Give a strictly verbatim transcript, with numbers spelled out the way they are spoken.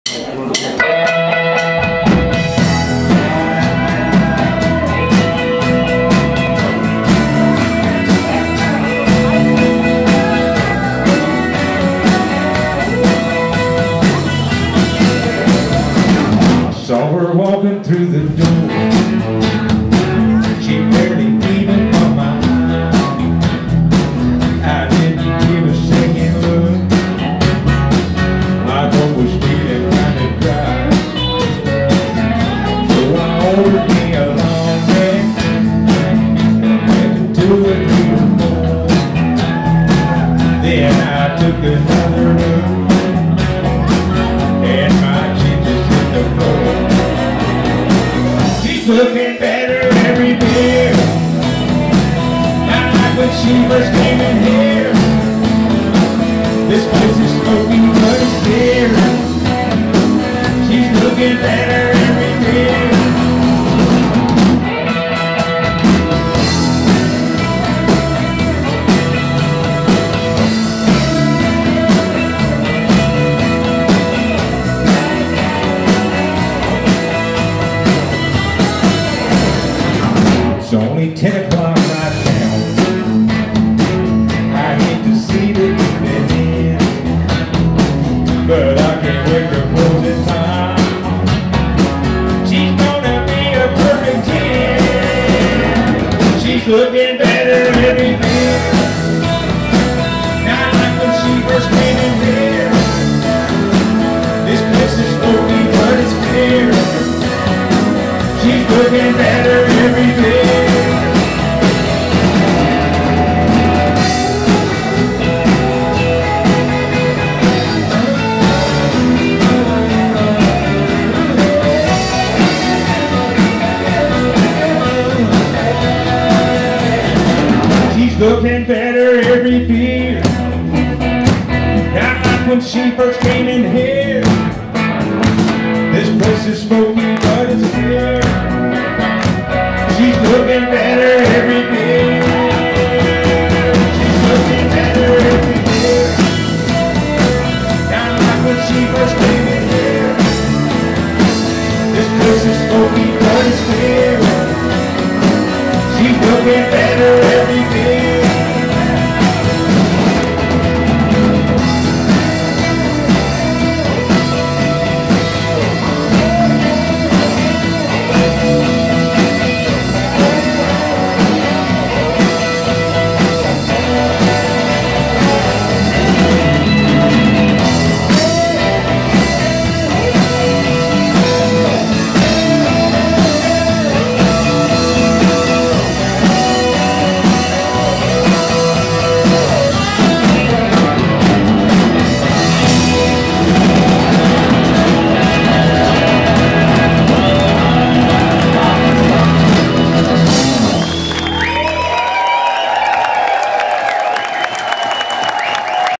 Saw her walking through the door. She barely even caught my eye. I didn't give a second look. My throat was feeling kind of dry. So I ordered me a long neck and went to two or three or four. Then I took another look. Looking better every beer. Not like when she first came in here. This place is smoky but it's clear. She's looking better every beer. It's only ten o'clock right now. I hate to see that you've been in, but I can't wait to close in time. She's gonna be a perfect ten. She's looking better every day. Not like when she first came in here. This place is smoky but it's clear. She's looking better every day. She's looking better every beer. Not like when she first